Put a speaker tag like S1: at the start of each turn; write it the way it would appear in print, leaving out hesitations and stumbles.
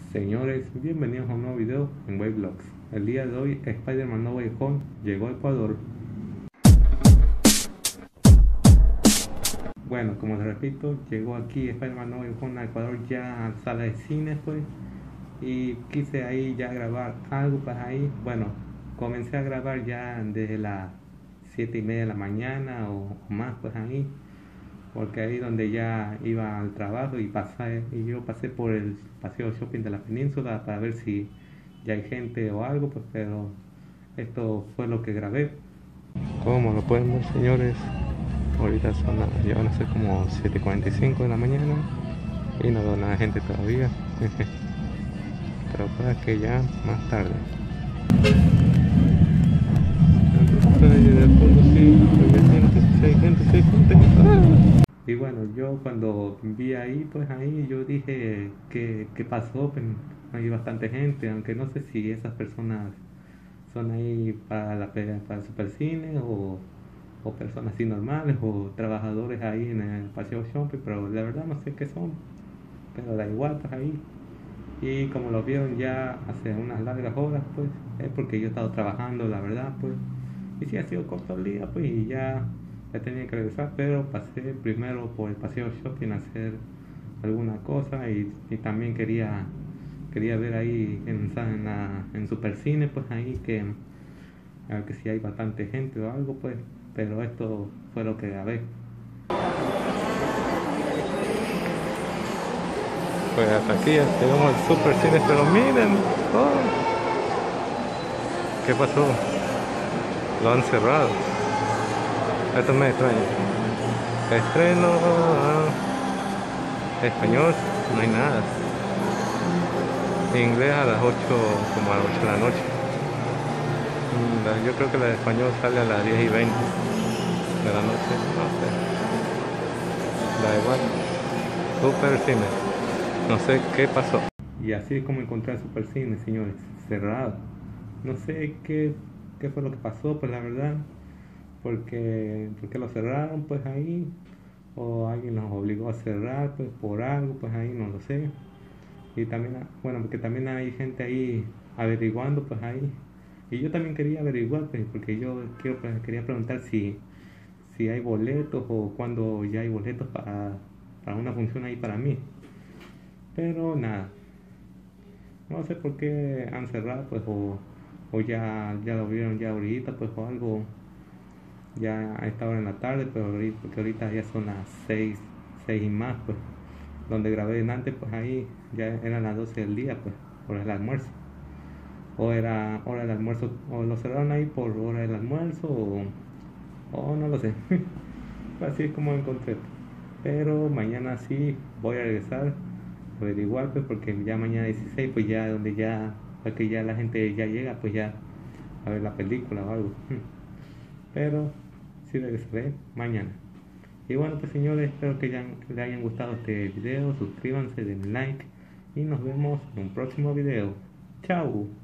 S1: Señores, bienvenidos a un nuevo video en Wavlogs. El día de hoy, Spider-Man No Way Home llegó a Ecuador. Bueno, como les repito, llegó aquí Spider-Man No Way Home a Ecuador ya a sala de cine, pues. Y quise ahí ya grabar algo para ahí. Bueno, comencé a grabar ya desde las 7:30 de la mañana o más, pues ahí. Porque ahí donde ya iba al trabajo y yo pasé por el paseo shopping de la península para ver si ya hay gente o algo, pues, pero esto fue lo que grabé. Como lo pueden ver, señores, ahorita ya van a ser como 7:45 de la mañana y no veo nada de gente todavía. Pero para que ya más tarde. De fondo sí hay gente, sí hay gente. ¡Ah! Y bueno, yo cuando vi ahí, pues ahí yo dije ¿qué pasó? Pues hay bastante gente, aunque no sé si esas personas son ahí para el supercine o personas así normales o trabajadores ahí en el paseo shopping, pero la verdad no sé qué son, pero da igual, pues ahí. Y como lo vieron ya hace unas largas horas, pues es porque yo he estado trabajando, la verdad, pues. Y sí, ha sido corto el día, pues, y ya tenía que regresar, pero pasé primero por el paseo shopping a hacer alguna cosa y también quería ver ahí en Supercine, pues ahí a ver que si hay bastante gente o algo, pues, pero esto fue lo que grabé. Pues hasta aquí ya llegamos al Supercine, pero miren, oh, ¿qué pasó? Lo han cerrado. Esto me extraña. Estreno, español, no hay nada. Inglés a las 8, como a las 8 de la noche. Yo creo que la de español sale a las 10:20 de la noche, no sé. Da igual. Supercine. No sé qué pasó. Y así es como encontré el Supercine, señores, cerrado. No sé qué fue lo que pasó, pues la verdad, porque lo cerraron, pues ahí, o alguien los obligó a cerrar, pues por algo, pues ahí no lo sé. Y también, bueno, porque también hay gente ahí averiguando, pues ahí. Y yo también quería averiguar, pues, porque quería preguntar si hay boletos o cuando ya hay boletos para una función ahí para mí. Pero nada, no sé por qué han cerrado, pues, o ya lo vieron ya ahorita, pues, o algo, ya a esta hora en la tarde, pero porque ahorita ya son las 6 y más, pues, donde grabé en antes, pues ahí ya eran las 12 del día, pues, por el almuerzo. O era hora del almuerzo, o lo cerraron ahí por hora del almuerzo, o no lo sé. Así es como encontré. Pero mañana sí voy a regresar a averiguar, pues, porque ya mañana 16, pues ya donde ya, para que ya la gente ya llega, pues ya a ver la película o algo. Pero sí regresaré mañana. Y bueno, pues, señores, espero que les hayan gustado este video. Suscríbanse, denle like y nos vemos en un próximo video. Chao.